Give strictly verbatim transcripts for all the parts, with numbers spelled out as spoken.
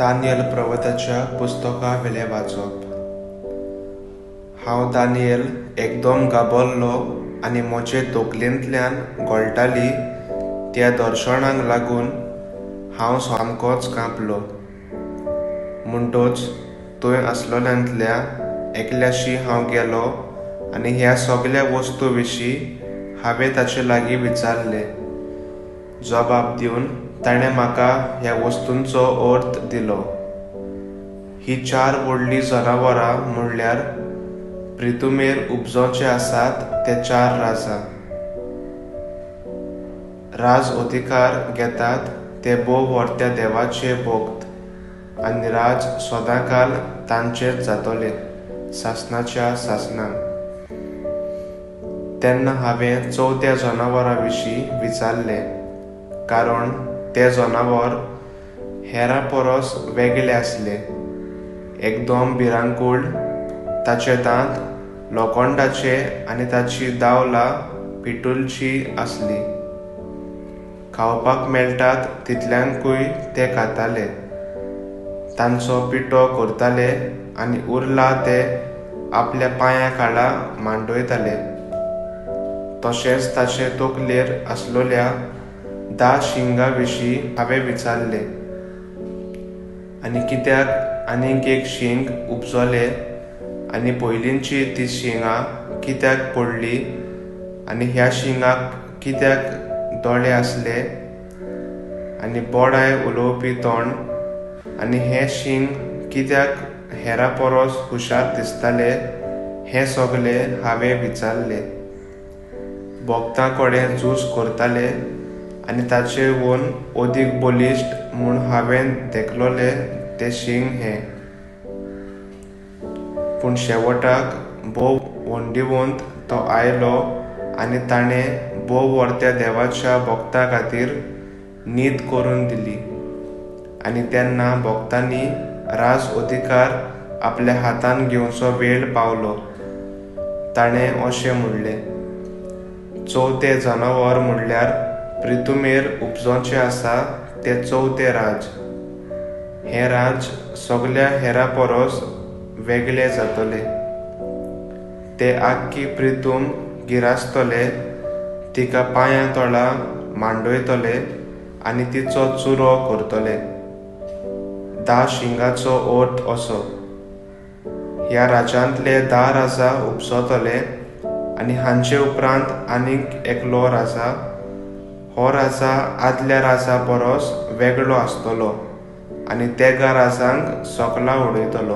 Daniel प्रवताच्या पुस्तका वेले वाचप। हांव दानियल एकदम गाबरलो आनी म्हजे तकलेंतल्यान गळटाली त्या दर्शनाक लागून हांव सामकोच कांपलो। म्हणटच थंय आसलोल्यांतल्या एकल्याशी हांव गेलो आनी ह्या सगळ्या वस्तू विशीं हांवें ताचे लागीं विचारलें। जबाब दिवन ताणें म्हाका ह्या वस्तूंचो अर्थ दिलो। ही चार व्हडलीं जनावरां म्हणल्यार पृथ्वीमेर उपजोवचे आसात ते चार राजा। राज अधिकार घेतात ते भोव व्हरत्या देवाचे भक्त आनी राज सदांकाल तांचेच जातले सासणाच्या सासणाक। तेन्ना हांवें चवथ्या जनावरा विशीं विचारलें, कारण तें जनावर हेरां परस वेगळें आसलें। एकदम भिरांकूळ, ताचे दांत लोखंडाचे आनी ताची दावलां पितूलची आसली। खावपाक मेळटात तितल्यांकूय ते खाताले, तांचो पिठो करताले आनी उरला ते आपल्या पांया खाला मांडयताले। तशेंच ताचे तकलेर आसलोल्या धा शिंगां विशीं हांवें विचारलें, आनी कित्याक आनीक एक शींग उपजलें आनी पयलींची ती शिंगां कित्याक पडली आनी ह्या शिंगाक कित्याक दोळे आसले आनी बोडाय उलोवपी तोंड आनी हें शींग कित्याक हेरां परस हुशार दिसताले हें सगळें हांवें विचारलें। भक्तां कडेन झूज करताले आनी ताचे वोन अदीक बलिश्ट म्हूण हांवें देखलोलें तें शींग हें। पूण शेवटाक भोव वंडिवंत तो आयलो आनी ताणें भोव व्हरत्या देवाच्या भक्तां खातीर न्हीद करून दिली। आनी तेन्ना भक्तांनी राज अधिकार आपल्या हातान घेवचो वेळ पावलो। ताणें अशें म्हणलें, चवथें जनावर म्हणल्यार पृथ्वीमेर उपजोवचें आसा तें चवथें राज। हें राज सगळ्या हेरां परस वेगळें जातलें। ते आख्खी पृथ्वी गिरास्तले, तिका पांयां तळा मांडयतले आनी तिचो चुरो करतले। धा शिंगाचो अर्थ असो, ह्या राज्यांतले धा राजा उपजतले आनी हांचे उपरांत आनीक एकलो राजा। हो राजा आदल्या राजा परस वेगळो आसतलो आनी तेगा राजांक सकला उडयतलो।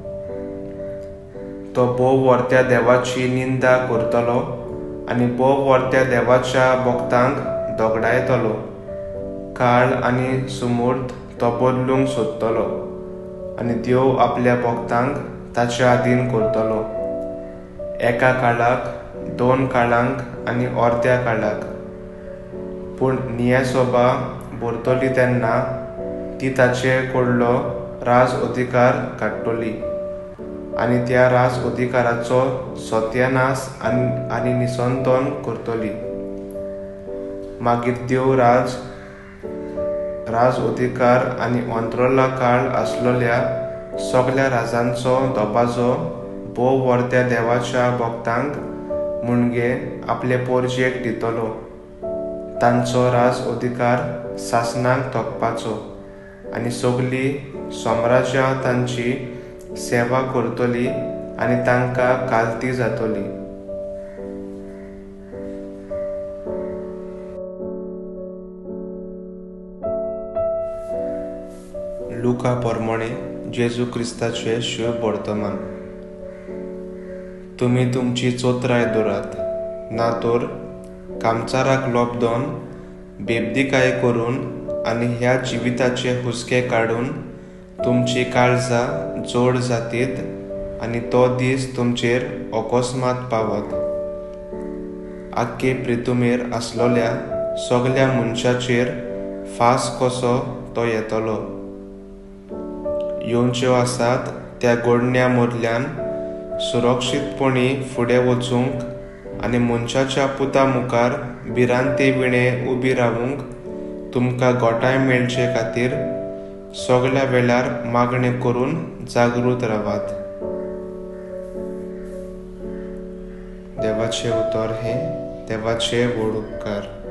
तो भोव व्हरत्या देवाची निंदा करतलो आनी भोव व्हरत्या देवाच्या भक्तांक दोगडायतलो। काळ आनी सुमूर्त तो बदलूंक सोदतलो आनी देव आपल्या भक्तांक ताच्या अधीन करतलो। एका काळाक, दोन काळांक आनी अर्द्या काळाक। पूण न्यायसभा भरतली तेन्ना ती ताचे कडलो राज अधिकार काडटली आनी त्या राज अधिकाराचो सत्यानाश आनी आनी निसंतन करतली। मागीर देव राज राज अधिकार आनी अंतरला काळ आसलोल्या सगळ्या राजांचो दबाजो भोव व्हरत्या देवाच्या भक्तांक मुणगे आपले पोरजेक दितलो। तांचो राज अधिकार सासणाक थोपपाचो आनी सगळीं सम्राज्यां तांची सेवा करतली आनी तांकां कालती जातली। लुका प्रमाणे जेजू क्रिस्ताचे शुभ वर्तमान। तुमी तुमची चोत्राय दवरात, ना तर कामचाराक लोबदोन बेबदिकाय करून आनी ह्या जिविताचे हुस्के काडून तुमची काळजां जोड जातीत आनी तो दीस तुमचेर अकस्मात पावत। आख्खे पृथ्वीमेर आसलोल्या सगळ्या मनशाचेर फास कसो तो येतलो। येवच्यो आसात त्या घडण्या मदल्यान सुरक्षीतपणी फुडें वचूंक आनी मनशाच्या पुता मुखार भिरांते विणे उबी रावूंक तुमकां गोठाय मेळचे खातीर सगळ्या वेळार मागणी करून जागृत रावात. देवाचे उतर हे देवाचे व्हड उपकार.